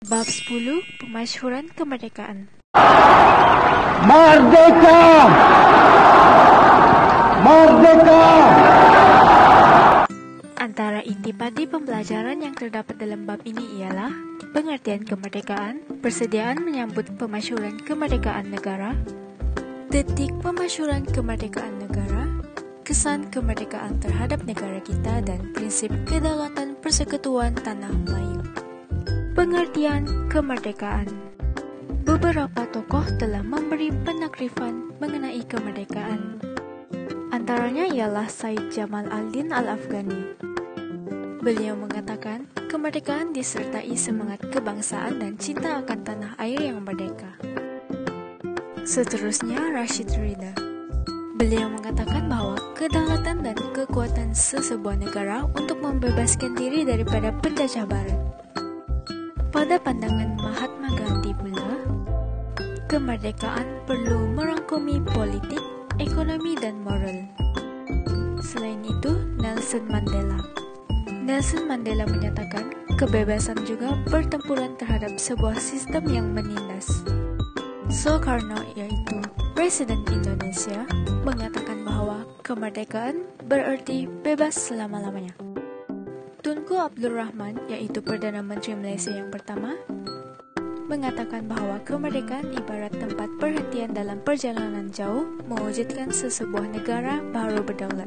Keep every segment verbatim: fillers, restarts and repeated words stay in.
Bab sepuluh. Pemasyhuran kemerdekaan. Merdeka! Merdeka! Antara intipati pembelajaran yang terdapat dalam bab ini ialah pengertian kemerdekaan, persediaan menyambut pemasyhuran kemerdekaan negara, detik pemasyhuran kemerdekaan negara, kesan kemerdekaan terhadap negara kita, dan prinsip kedaulatan persekutuan tanah Melayu. Pengertian kemerdekaan. Beberapa tokoh telah memberi penakrifan mengenai kemerdekaan. Antaranya ialah Said Jamal Al-Din Al-Afghani. Beliau mengatakan, kemerdekaan disertai semangat kebangsaan dan cinta akan tanah air yang merdeka. Seterusnya, Rashid Rida. Beliau mengatakan bahwa kedaulatan dan kekuatan sesebuah negara untuk membebaskan diri daripada penjajah barat. Pada pandangan Mahatma Gandhi pula, kemerdekaan perlu merangkumi politik, ekonomi, dan moral. Selain itu, Nelson Mandela. Nelson Mandela menyatakan kebebasan juga pertempuran terhadap sebuah sistem yang menindas. Soekarno, yaitu Presiden Indonesia, mengatakan bahwa kemerdekaan berarti bebas selama-lamanya. Tunku Abdul Rahman, yaitu Perdana Menteri Malaysia yang pertama, mengatakan bahwa kemerdekaan ibarat tempat perhentian dalam perjalanan jauh mewujudkan sesebuah negara baru berdaulat.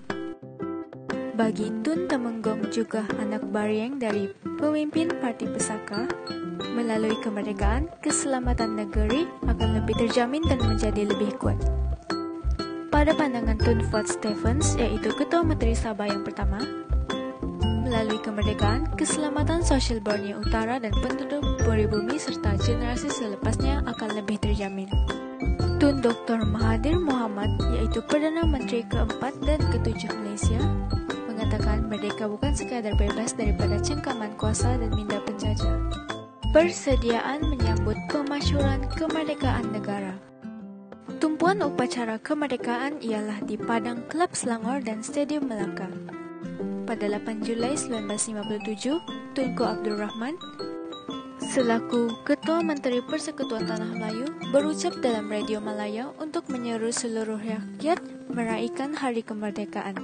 Bagi Tun Temenggung, juga anak Baryeng dari pemimpin Parti Pesaka, melalui kemerdekaan, keselamatan negeri akan lebih terjamin dan menjadi lebih kuat. Pada pandangan Tun Ford Stephens, yaitu Ketua Menteri Sabah yang pertama, melalui kemerdekaan, keselamatan sosial Borneo Utara dan penduduk pribumi serta generasi selepasnya akan lebih terjamin. Tun Doktor Mahathir Mohamad, yaitu Perdana Menteri keempat dan ketujuh Malaysia, mengatakan merdeka bukan sekadar bebas daripada cengkaman kuasa dan minda penjajah. Persediaan menyambut pemasyhuran kemerdekaan negara. Tumpuan upacara kemerdekaan ialah di Padang Kelab Selangor dan Stadium Melaka. Pada lapan Julai seribu sembilan ratus lima puluh tujuh, Tunku Abdul Rahman, selaku Ketua Menteri Persekutuan Tanah Melayu, berucap dalam Radio Malaya untuk menyeru seluruh rakyat meraihkan Hari Kemerdekaan.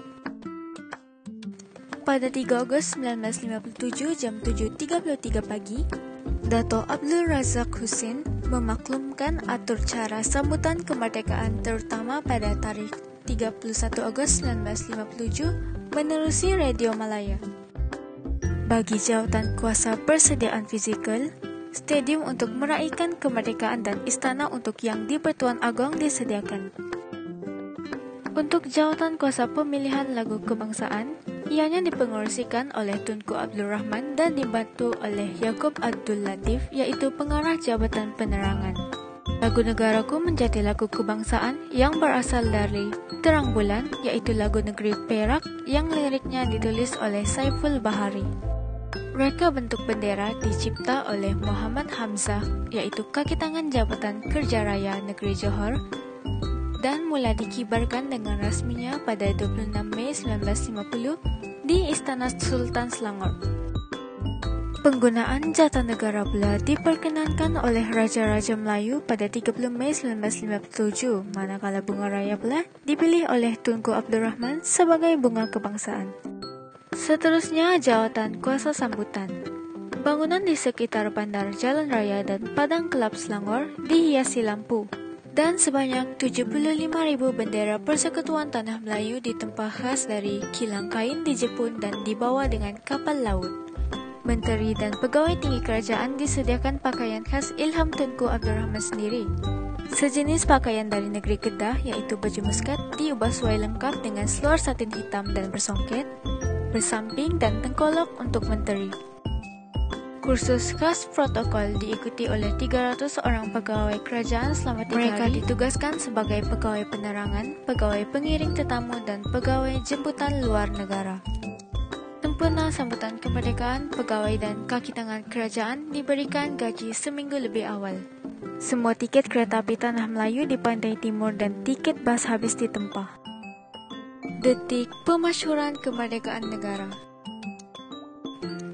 Pada tiga Ogos seribu sembilan ratus lima puluh tujuh jam tujuh tiga puluh tiga pagi, Dato' Abdul Razak Husin memaklumkan atur cara sambutan kemerdekaan terutama pada tarikh tiga puluh satu Ogos seribu sembilan ratus lima puluh tujuh menerusi Radio Malaya. Bagi jawatan kuasa persediaan fizikal, stadium untuk meraihkan kemerdekaan dan istana untuk yang di-Pertuan Agong disediakan. Untuk jawatan kuasa pemilihan lagu kebangsaan, ianya dipengerusikan oleh Tunku Abdul Rahman dan dibantu oleh Yaakob Abdul Latif, yaitu pengarah Jabatan Penerangan. Lagu Negaraku menjadi lagu kebangsaan yang berasal dari Terang Bulan, yaitu lagu negeri Perak yang liriknya ditulis oleh Saiful Bahari. Reka bentuk bendera dicipta oleh Muhammad Hamzah, yaitu kaki tangan Jabatan Kerja Raya Negeri Johor, dan mula dikibarkan dengan rasminya pada dua puluh enam Mei seribu sembilan ratus lima puluh di Istana Sultan Selangor. Penggunaan jata negara pula diperkenankan oleh Raja-Raja Melayu pada tiga puluh Mei seribu sembilan ratus lima puluh tujuh, manakala bunga raya pula dipilih oleh Tunku Abdul Rahman sebagai bunga kebangsaan. Seterusnya, jawatan kuasa sambutan. Bangunan di sekitar Bandar Jalan Raya dan Padang Kelab Selangor dihiasi lampu, dan sebanyak tujuh puluh lima ribu bendera Persekutuan Tanah Melayu ditempa khas dari kilang kain dijepun dan dibawa dengan kapal laut. Menteri dan pegawai tinggi kerajaan disediakan pakaian khas ilham Tunku Abdul Rahman sendiri. Sejenis pakaian dari negeri Kedah, yaitu baju muskat, diubah sesuai lengkap dengan seluar satin hitam dan bersongket, bersamping dan tengkolok untuk menteri. Kursus khas protokol diikuti oleh tiga ratus orang pegawai kerajaan selama tiga Mereka hari. Ditugaskan sebagai pegawai penerangan, pegawai pengiring tetamu, dan pegawai jemputan luar negara. Sempurna sambutan kemerdekaan, pegawai dan kaki tangan kerajaan diberikan gaji seminggu lebih awal. Semua tiket kereta api Tanah Melayu di Pantai Timur dan tiket bas habis ditempah. Detik pemasyhuran kemerdekaan negara.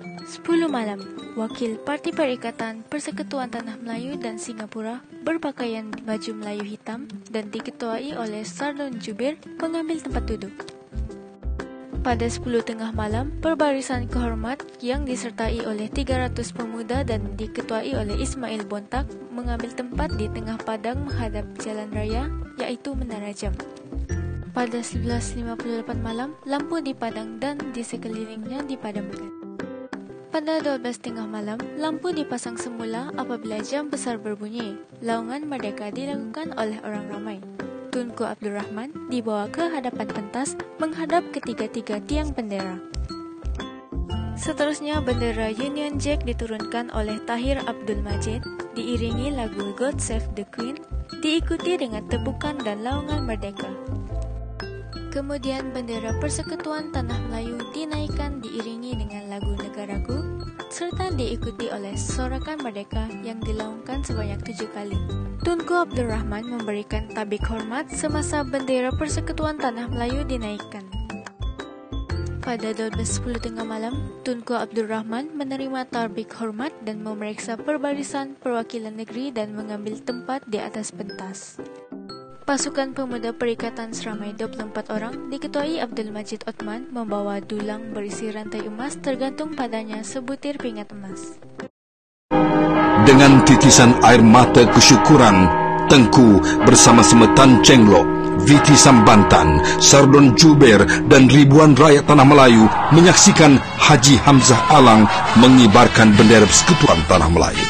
sepuluh malam, wakil Parti Perikatan Persekutuan Tanah Melayu dan Singapura berpakaian baju Melayu hitam dan diketuai oleh Sardon Jubir mengambil tempat duduk. Pada sepuluh tengah malam, perbarisan kehormat yang disertai oleh tiga ratus pemuda dan diketuai oleh Ismail Bontak mengambil tempat di tengah padang menghadap jalan raya, iaitu Menara Jam. Pada sebelas lima puluh lapan malam, lampu dipadang dan di sekelilingnya dipadamkan. Pada dua belas tengah malam, lampu dipasang semula apabila jam besar berbunyi. Laungan merdeka dilakukan oleh orang ramai. Tunku Abdul Rahman dibawa ke hadapan pentas menghadap ketiga-tiga tiang bendera. Seterusnya, bendera Union Jack diturunkan oleh Tahir Abdul Majid, diiringi lagu God Save the Queen, diikuti dengan tepukan dan laungan merdeka. Kemudian bendera Persekutuan Tanah Melayu dinaikkan diiringi dengan lagu Negaraku, serta diikuti oleh sorakan merdeka yang dilaungkan sebanyak tujuh kali. Tunku Abdul Rahman memberikan tabik hormat semasa bendera Persekutuan Tanah Melayu dinaikkan. Pada dua belas sepuluh tengah malam, Tunku Abdul Rahman menerima tabik hormat dan memeriksa perbarisan perwakilan negeri dan mengambil tempat di atas pentas. Pasukan pemuda perikatan seramai dua puluh empat orang diketuai Abdul Majid Othman membawa dulang berisi rantai emas tergantung padanya sebutir pingat emas. Dengan titisan air mata kesyukuran, Tengku bersama-sama Tan Cheng Lock, Viti Sambantan, Sardon Jubir dan ribuan rakyat Tanah Melayu menyaksikan Haji Hamzah Alang mengibarkan bendera Persekutuan Tanah Melayu.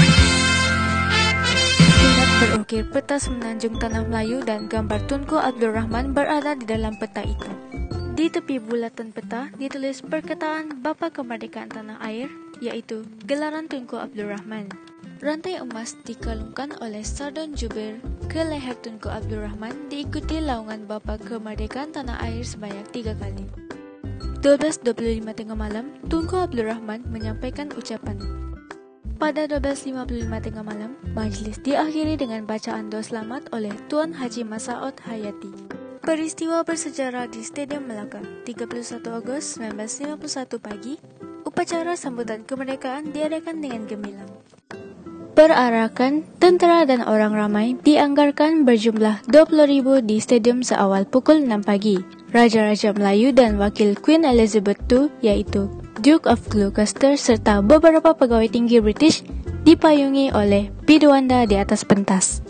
Berukir peta semenanjung Tanah Melayu dan gambar Tunku Abdul Rahman berada di dalam peta itu. Di tepi bulatan peta ditulis perkataan Bapa Kemerdekaan Tanah Air, yaitu gelaran Tunku Abdul Rahman. Rantai emas dikalungkan oleh Sardon Jubir ke leher Tunku Abdul Rahman, diikuti laungan Bapa Kemerdekaan Tanah Air sebanyak tiga kali. dua belas dua puluh lima tengah malam, Tunku Abdul Rahman menyampaikan ucapan. Pada dua belas lima puluh lima tengah malam, majlis diakhiri dengan bacaan doa selamat oleh Tuan Haji Masaud Hayati. Peristiwa bersejarah di Stadium Melaka, tiga puluh satu Agustus seribu sembilan ratus lima puluh satu pagi, upacara sambutan kemerdekaan diadakan dengan gemilang. Perarakan, tentera dan orang ramai dianggarkan berjumlah dua puluh ribu di stadium seawal pukul enam pagi. Raja-Raja Melayu dan Wakil Queen Elizabeth kedua, yaitu Duke of Gloucester serta beberapa pegawai tinggi British dipayungi oleh Bidwanda di atas pentas.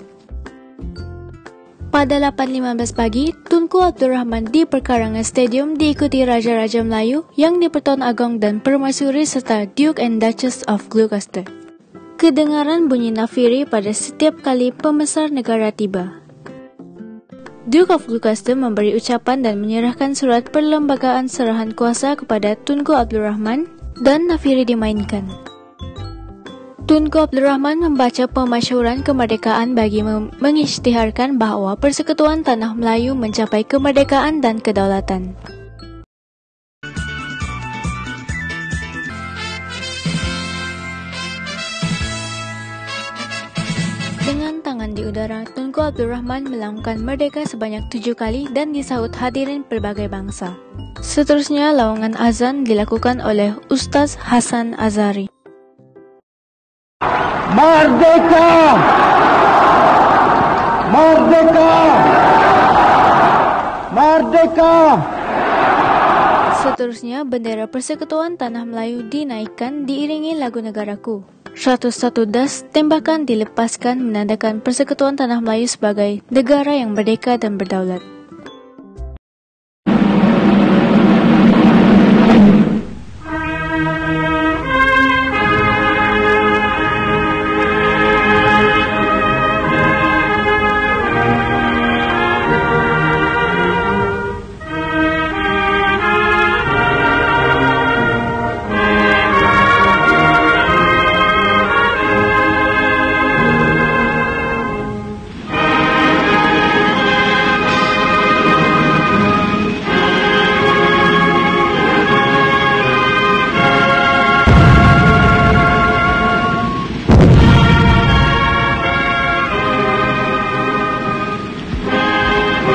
Pada delapan lima belas pagi, Tunku Abdul Rahman di perkarangan stadium diikuti Raja-Raja Melayu yang di-Pertuan Agong dan Permaisuri serta Duke and Duchess of Gloucester. Kedengaran bunyi nafiri pada setiap kali pembesar negara tiba. Duke of Gloucester memberi ucapan dan menyerahkan surat perlembagaan serahan kuasa kepada Tunku Abdul Rahman dan nafiri dimainkan. Tunku Abdul Rahman membaca pemasyhuran kemerdekaan bagi mengisytiharkan bahawa Persekutuan Tanah Melayu mencapai kemerdekaan dan kedaulatan. Dengan tangan di udara, Tunku Abdul Rahman melangkahkan merdeka sebanyak tujuh kali dan disahut hadirin pelbagai bangsa. Seterusnya, laungan azan dilakukan oleh Ustaz Hasan Azhari. Merdeka! Merdeka! Merdeka! Seterusnya, bendera Persekutuan Tanah Melayu dinaikkan diiringi lagu Negaraku. seratus satu das tembakan dilepaskan menandakan Persekutuan Tanah Melayu sebagai negara yang merdeka dan berdaulat.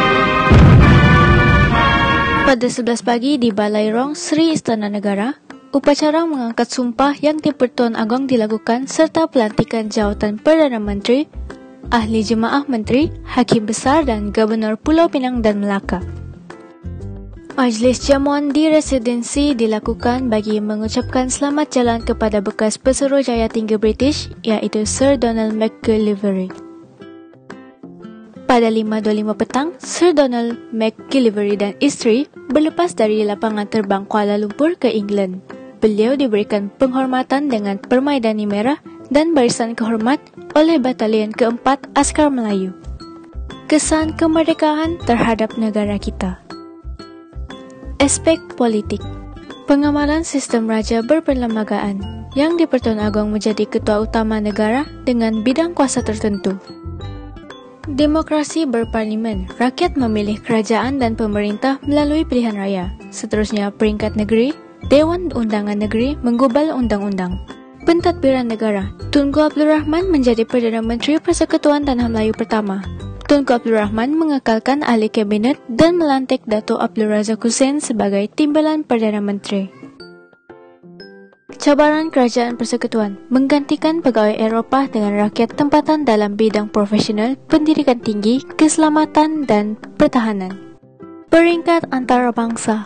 Pada sebelas pagi di Balai Rong Sri Istana Negara, upacara mengangkat sumpah yang di-Pertuan Agong dilakukan serta pelantikan jawatan Perdana Menteri, Ahli Jemaah Menteri, Hakim Besar dan Gubernur Pulau Pinang dan Melaka. Majlis jamuan di residensi dilakukan bagi mengucapkan selamat jalan kepada bekas Pesuruhjaya Tinggi British iaitu Sir Donald McGillivray. Pada lima dua puluh lima petang, Sir Donald McGillivray dan isteri berlepas dari lapangan terbang Kuala Lumpur ke England. Beliau diberikan penghormatan dengan Permaidani Merah dan barisan kehormat oleh Batalion keempat Askar Melayu. Kesan kemerdekaan terhadap negara kita. Aspek politik. Pengamalan sistem raja berperlembagaan yang di-Pertuan Agong menjadi ketua utama negara dengan bidang kuasa tertentu. Demokrasi berparlimen, rakyat memilih kerajaan dan pemerintah melalui pilihan raya. Seterusnya peringkat negeri, Dewan Undangan Negeri menggubal undang-undang. Pentadbiran negara, Tunku Abdul Rahman menjadi Perdana Menteri Persekutuan Tanah Melayu pertama. Tunku Abdul Rahman mengekalkan ahli kabinet dan melantik Dato' Abdul Razak Hussein sebagai timbalan Perdana Menteri. Cabaran Kerajaan Persekutuan menggantikan pegawai Eropah dengan rakyat tempatan dalam bidang profesional, pendidikan tinggi, keselamatan dan pertahanan. Peringkat antarabangsa.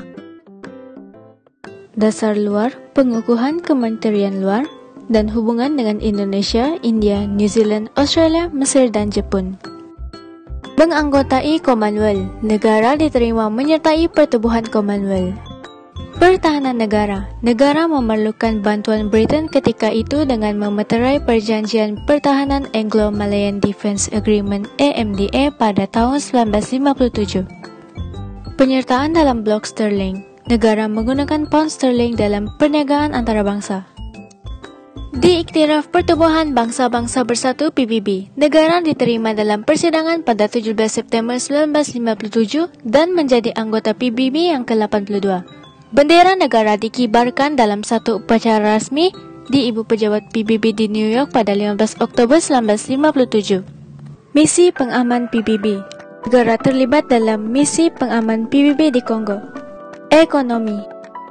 Dasar luar, pengukuhan Kementerian Luar, dan hubungan dengan Indonesia, India, New Zealand, Australia, Mesir dan Jepun. Menganggotai Commonwealth, negara diterima menyertai pertubuhan Commonwealth. Pertahanan negara, negara memerlukan bantuan Britain ketika itu dengan memeterai Perjanjian Pertahanan Anglo-Malayan Defence Agreement A M D A pada tahun seribu sembilan ratus lima puluh tujuh. Penyertaan dalam blok sterling, negara menggunakan pound sterling dalam perniagaan antarabangsa. Diiktiraf Pertubuhan Bangsa-Bangsa Bersatu P B B, negara diterima dalam persidangan pada tujuh belas September seribu sembilan ratus lima puluh tujuh dan menjadi anggota P B B yang ke delapan puluh dua. Bendera negara dikibarkan dalam satu upacara rasmi di Ibu Pejabat P B B di New York pada lima belas Oktober seribu sembilan ratus lima puluh tujuh. Misi pengaman P B B, negara terlibat dalam misi pengaman P B B di Kongo. Ekonomi.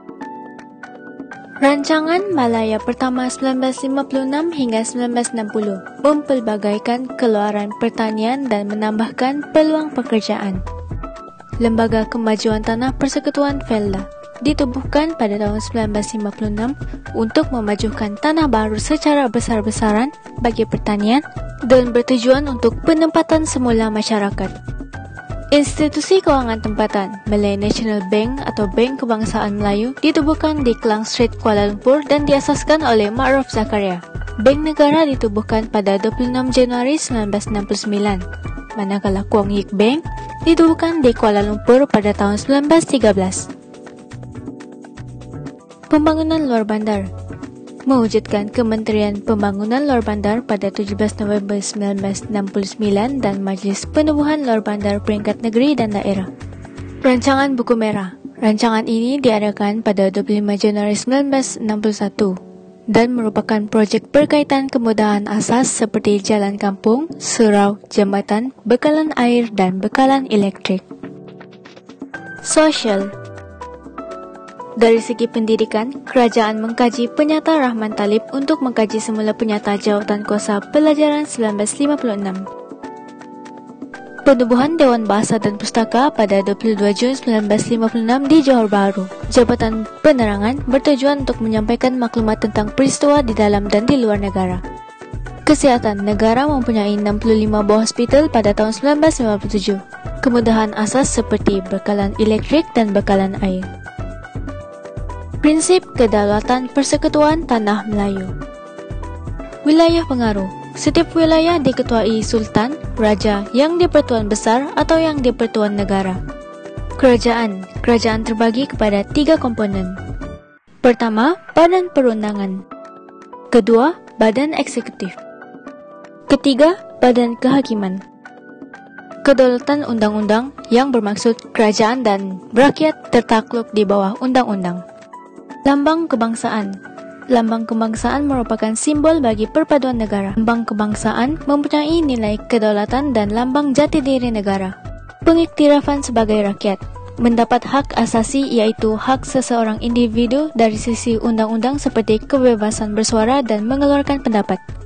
Rancangan Malaya pertama seribu sembilan ratus lima puluh enam hingga seribu sembilan ratus enam puluh mempelbagaikan keluaran pertanian dan menambahkan peluang pekerjaan. Lembaga Kemajuan Tanah Persekutuan Felda ditubuhkan pada tahun seribu sembilan ratus lima puluh enam untuk memajukan tanah baru secara besar-besaran bagi pertanian dan bertujuan untuk penempatan semula masyarakat. Institusi Kewangan Tempatan, Malay National Bank atau Bank Kebangsaan Melayu ditubuhkan di Klang Street, Kuala Lumpur dan diasaskan oleh Ma'ruf Zakaria. Bank Negara ditubuhkan pada dua puluh enam Januari seribu sembilan ratus enam puluh sembilan, manakala Kuang Yik Bank ditubuhkan di Kuala Lumpur pada tahun seribu sembilan ratus tiga belas. Pembangunan Luar Bandar mewujudkan Kementerian Pembangunan Luar Bandar pada tujuh belas November seribu sembilan ratus enam puluh sembilan dan Majlis Penubuhan Luar Bandar Peringkat Negeri dan Daerah. Rancangan Buku Merah. Rancangan ini diadakan pada dua puluh lima Januari seribu sembilan ratus enam puluh satu dan merupakan projek berkaitan kemudahan asas seperti jalan kampung, surau, jambatan, bekalan air dan bekalan elektrik. Sosial. Dari segi pendidikan, kerajaan mengkaji Penyata Rahman Talib untuk mengkaji semula penyata jawatan kuasa pelajaran seribu sembilan ratus lima puluh enam. Penubuhan Dewan Bahasa dan Pustaka pada dua puluh dua Jun seribu sembilan ratus lima puluh enam di Johor Bahru. Jabatan Penerangan bertujuan untuk menyampaikan maklumat tentang peristiwa di dalam dan di luar negara. Kesihatan, negara mempunyai enam puluh lima buah hospital pada tahun seribu sembilan ratus lima puluh tujuh. Kemudahan asas seperti bekalan elektrik dan bekalan air. Prinsip Kedaulatan Persekutuan Tanah Melayu. Wilayah pengaruh. Setiap wilayah diketuai Sultan, Raja yang di-Pertuan Besar atau yang di-Pertuan Negara. Kerajaan. Kerajaan terbagi kepada tiga komponen. Pertama, Badan Perundangan. Kedua, Badan Eksekutif. Ketiga, Badan Kehakiman. Kedaulatan undang-undang yang bermaksud kerajaan dan rakyat tertakluk di bawah undang-undang. Lambang kebangsaan. Lambang kebangsaan merupakan simbol bagi perpaduan negara. Lambang kebangsaan mempunyai nilai kedaulatan dan lambang jati diri negara. Pengiktirafan sebagai rakyat. mendapat hak asasi iaitu hak seseorang individu dari sisi undang-undang seperti kebebasan bersuara dan mengeluarkan pendapat.